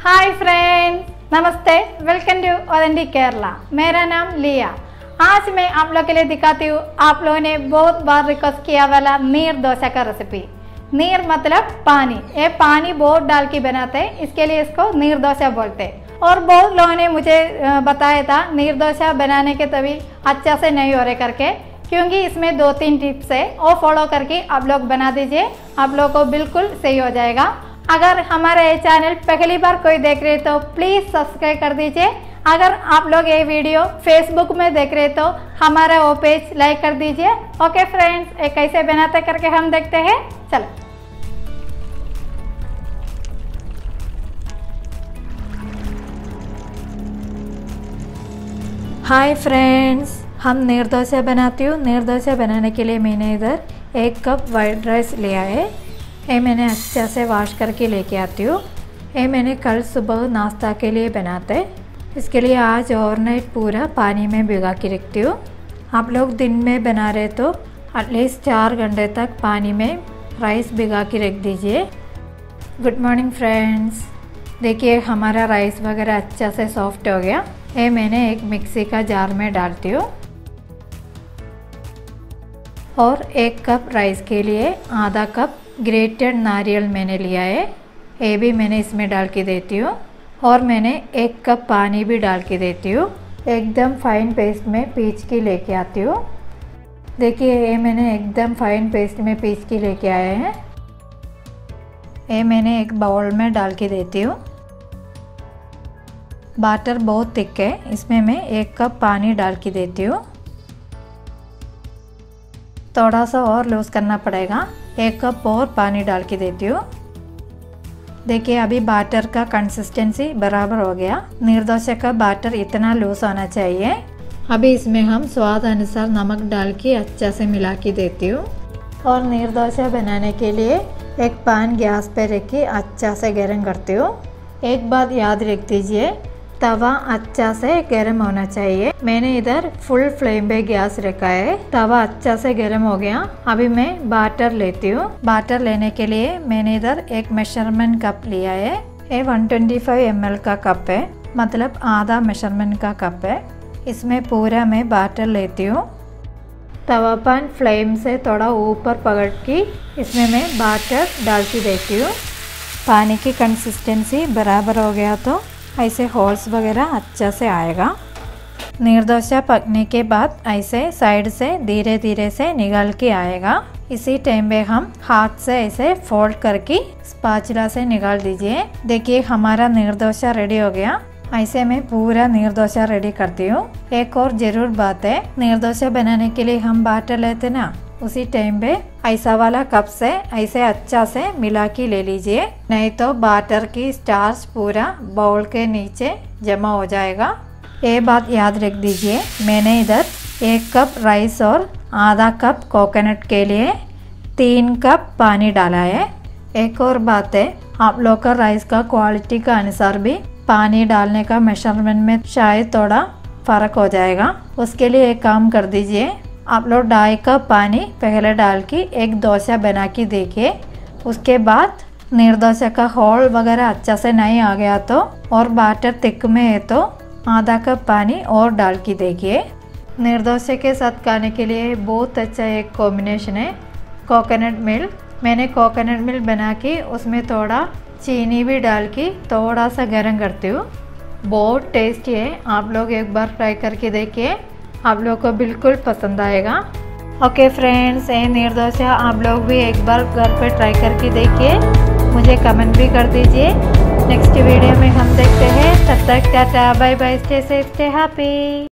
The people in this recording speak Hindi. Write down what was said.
हाय फ्रेंड्स, नमस्ते। Welcome to authentic Kerala. मेरा नाम लिया। आज मैं आप लोग के लिए दिखाती हूँ। आप लोगों ने बहुत बार रिक्वेस्ट किया वाला नीर डोसा का रेसिपी। नीर मतलब पानी। ये पानी बहुत डाल के बनाते हैं, इसके लिए इसको नीर डोसा बोलते हैं। और बहुत लोगों ने मुझे बताया था नीर डोसा बनाने के तभी अच्छा से नहीं हो रहे करके, क्योंकि इसमें 2-3 टिप्स है, वो फॉलो करके आप लोग बना दीजिए, आप लोग को बिल्कुल सही हो जाएगा। अगर हमारा ये चैनल पहली बार कोई देख रहे तो प्लीज़ सब्सक्राइब कर दीजिए। अगर आप लोग ये वीडियो फेसबुक में देख रहे तो हमारा वो पेज लाइक कर दीजिए। ओके फ्रेंड्स, ये कैसे बनाते करके हम देखते हैं। चलो। हाय फ्रेंड्स, हम नीर डोसा बनाती हूँ। नीर डोसा बनाने के लिए मैंने इधर 1 कप वाइट राइस लिया है। ये मैंने अच्छा से वॉश करके लेके आती हूँ। ये मैंने कल सुबह नाश्ता के लिए बनाते। इसके लिए आज ओवरनाइट पूरा पानी में भिगा के रखती हूँ। आप लोग दिन में बना रहे तो एटलीस्ट 4 घंटे तक पानी में राइस भिगा के रख दीजिए। गुड मॉर्निंग फ्रेंड्स, देखिए हमारा राइस वगैरह अच्छा से सॉफ्ट हो गया। ये मैंने एक मिक्सी का जार में डालती हूँ और 1 कप राइस के लिए आधा कप ग्रेटेड नारियल मैंने लिया है, ये भी मैंने इसमें डाल के देती हूँ। और मैंने 1 कप पानी भी डाल के देती हूँ। एकदम फाइन पेस्ट में पीस के लेके आती हूँ। देखिए ये मैंने एकदम फाइन पेस्ट में पीस के लेके आए हैं। ये मैंने एक बाउल में डाल के देती हूँ। बैटर बहुत थिक है, इसमें मैं 1 कप पानी डाल के देती हूँ। थोड़ा सा और लूज़ करना पड़ेगा। 1 कप और पानी डाल के देती हूँ। देखिए अभी बैटर का कंसिस्टेंसी बराबर हो गया। नीर डोसा का बैटर इतना लूज़ होना चाहिए। अभी इसमें हम स्वाद अनुसार नमक डाल के अच्छा से मिला के देती हूँ। और नीर डोसा बनाने के लिए एक पैन गैस पे रख के अच्छा से गर्म करती हूँ। एक बात याद रख दीजिए, तवा अच्छा से गर्म होना चाहिए। मैंने इधर फुल फ्लेम पे गैस रखा है। तवा अच्छा से गर्म हो गया। अभी मैं बैटर लेती हूँ। बैटर लेने के लिए मैंने इधर एक मेजरमेंट कप लिया है। ये 125 ml का कप है, मतलब आधा मेजरमेंट का कप है। इसमें पूरा मैं बैटर लेती हूँ। तवा पर फ्लेम से थोड़ा ऊपर पकड़ के इसमें मैं बैटर डाल के देती हूँ। पानी की कंसिस्टेंसी बराबर हो गया तो ऐसे होल्स वगैरह अच्छा से आएगा। नीर डोसा पकने के बाद ऐसे साइड से धीरे धीरे से निकाल के आएगा। इसी टाइम पे हम हाथ से ऐसे फोल्ड करके स्पैचुला से निकाल दीजिए। देखिए हमारा नीर डोसा रेडी हो गया। ऐसे मैं पूरा नीर डोसा रेडी करती हूँ। एक और ज़रूर बात है, नीर डोसा बनाने के लिए हम बैटर लेते ना, उसी टाइम पे ऐसा वाला कप से ऐसे अच्छा से मिला के ले लीजिए, नहीं तो बैटर की स्टार्च पूरा बाउल के नीचे जमा हो जाएगा। ये बात याद रख दीजिए। मैंने इधर 1 कप राइस और आधा कप कोकोनट के लिए 3 कप पानी डाला है। एक और बात है, आप लोग का राइस का क्वालिटी का अनुसार भी पानी डालने का मेजरमेंट में शायद थोड़ा फ़र्क हो जाएगा। उसके लिए एक काम कर दीजिए, आप लोग 2.5 कप पानी पहले डाल के एक डोसा बना के देखिए। उसके बाद नीर डोसा का होल वगैरह अच्छा से नहीं आ गया तो और बैटर थिक में है तो आधा कप पानी और डाल के देखिए। नीर डोसा के साथ खाने के लिए बहुत अच्छा एक कॉम्बिनेशन है कोकोनट मिल्क। मैंने कोकोनट मिल्क बना के उसमें थोड़ा चीनी भी डाल के थोड़ा सा गर्म करती हूँ। बहुत टेस्टी है, आप लोग एक बार ट्राई करके देखिए, आप लोग को बिल्कुल पसंद आएगा। ओके फ्रेंड्स, ये नीर डोसा आप लोग भी एक बार घर पे ट्राई करके देखिए, मुझे कमेंट भी कर दीजिए। नेक्स्ट वीडियो में हम देखते हैं। तब तक tata bye bye, stay safe, stay happy.